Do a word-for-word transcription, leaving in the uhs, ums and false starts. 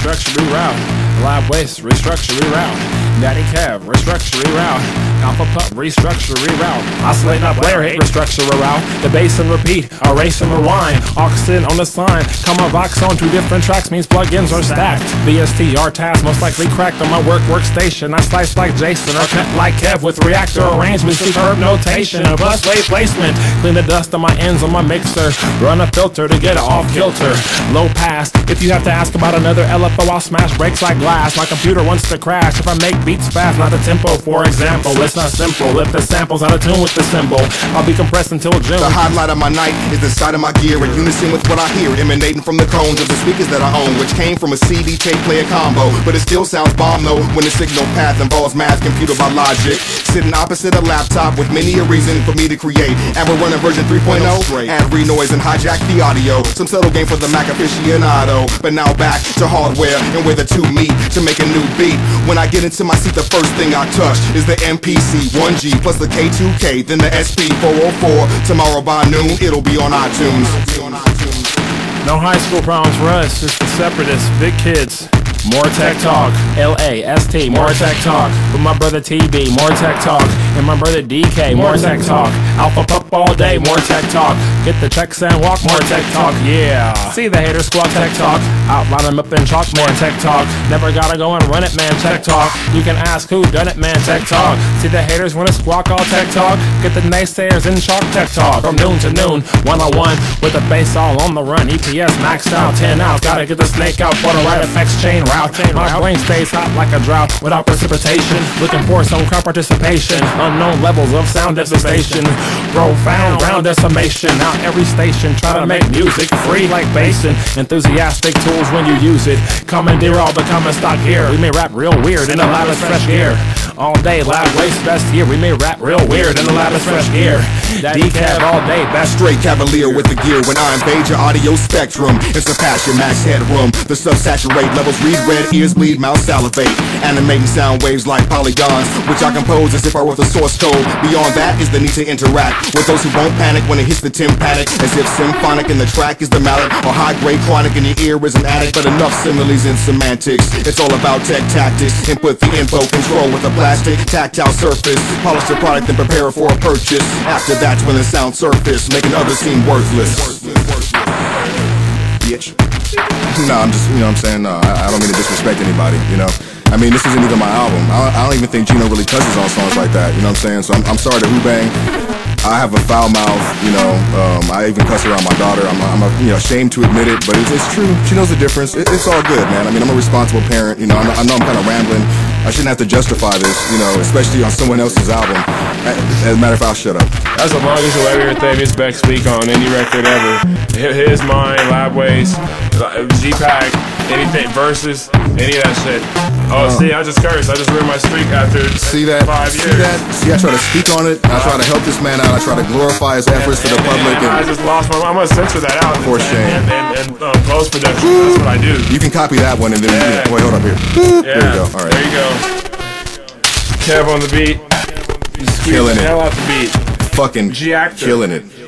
restructure, reroute. Live waste, restructure, reroute. Daddy Kev, restructure, reroute. Alpha Pup, restructure, reroute. Oscillate up, layer hate, restructure, reroute. The bass and repeat, erase and rewind. Oxen on the sign, comma Vox on two different tracks means plugins are stacked. V S T, R task, most likely cracked on my work workstation. I slice like Jason, or cut like Kev with reactor arrangement, superb notation, a bus weight placement. Clean the dust on my ends on my mixer. Run a filter to get it off kilter. Low pass, if you have to ask about another L F O, I'll smash brakes like glass. My computer wants to crash if I make beats fast, not the tempo. For example, it's not simple. If the sample's out of tune with the symbol, I'll be compressed until June. The highlight of my night is the side of my gear in unison with what I hear emanating from the cones of the speakers that I own, which came from a C D tape player combo. But it still sounds bomb though when the signal path involves math computer by logic. Sitting opposite a laptop with many a reason for me to create, and we're running version three point oh. Add re-noise and hijack the audio. Some subtle game for the Mac aficionado. But now back to hardware and where the two meet to make a new beat. When I get into my seat, the first thing I touch is the M P C one G plus the K two K, then the S P four oh four. Tomorrow by noon, it'll be on iTunes. No high school problems for us, just the separatists, big kids. More tech talk, L A S T, more tech talk. With my brother T B, more tech talk. And my brother D K, more tech talk. Alpha Pup all day, more tech talk. Get the checks and walk, more tech talk, yeah. See the haters squawk, tech talk. Outline them up in chalk, more tech talk. Never gotta go and run it, man, tech talk. You can ask who done it, man, tech talk. See the haters wanna squawk all tech talk. Get the naysayers in chalk, tech talk. From noon to noon, one on one, with the bass all on the run. E P S maxed out, ten out. Gotta get the snake out for the right effects chain route. My brain stays hot like a drought without precipitation. Looking for some crowd participation. Unknown levels of sound devastation. Profound ground decimation. Now every station try to make music free like basin. Enthusiastic tools when you use it. Commandeer all the common stock here. We may rap real weird in the loudest fresh gear. All day, loud waste best here. We may rap real weird in the loudest fresh gear. D-Cab all day, best straight cavalier with the gear. When I invade your audio spectrum, it's a passion max headroom. The subsaturate levels read red, ears bleed, mouth salivate. Animating sound waves like polygons, which I compose as if I were the source code. Beyond that is the need to interact with those who won't panic when it hits the tympanic. As if symphonic and the track is the mallet, or high-grade chronic in your ear is an addict. But enough similes and semantics. It's all about tech tactics. Input the info, control with a plastic tactile surface. Polish the product and prepare it for a purchase. After that's when the sound surface, making others seem worthless. Bitch. No, I'm just, you know what I'm saying, no, I, I don't mean to disrespect anybody, you know. I mean, this isn't even my album. I, I don't even think Gino really touches on songs like that, you know what I'm saying? So I'm, I'm sorry to Hubang. I have a foul mouth, you know, um, I even cuss around my daughter. I'm, I'm a, you know, ashamed to admit it, but it's, it's true. She knows the difference. It, it's all good, man. I mean, I'm a responsible parent, you know, I know, I know I'm kind of rambling. I shouldn't have to justify this, you know, especially on someone else's album. As a matter of fact, I'll shut up. That's the longest you'll ever hear Thavius Beck speak on any record ever. His, mine, Lab Waste, G-Pack, anything, Versus, any of that shit. Oh, uh, see, I just cursed. I just ruined my streak after see that, five see years. That? See, I try to speak on it. I try to help this man out. I try to glorify his efforts and, to the and, public. And, and I just lost my. I'm gonna censor that out. For shame. And, and, and um, post production. That's what I do. You can copy that one and then. Yeah. You know, wait, hold up here. Yeah. There you go. All right. There you go. Kev on the beat. Killing it. Hell out the beat. Fucking G-Actor. killing it.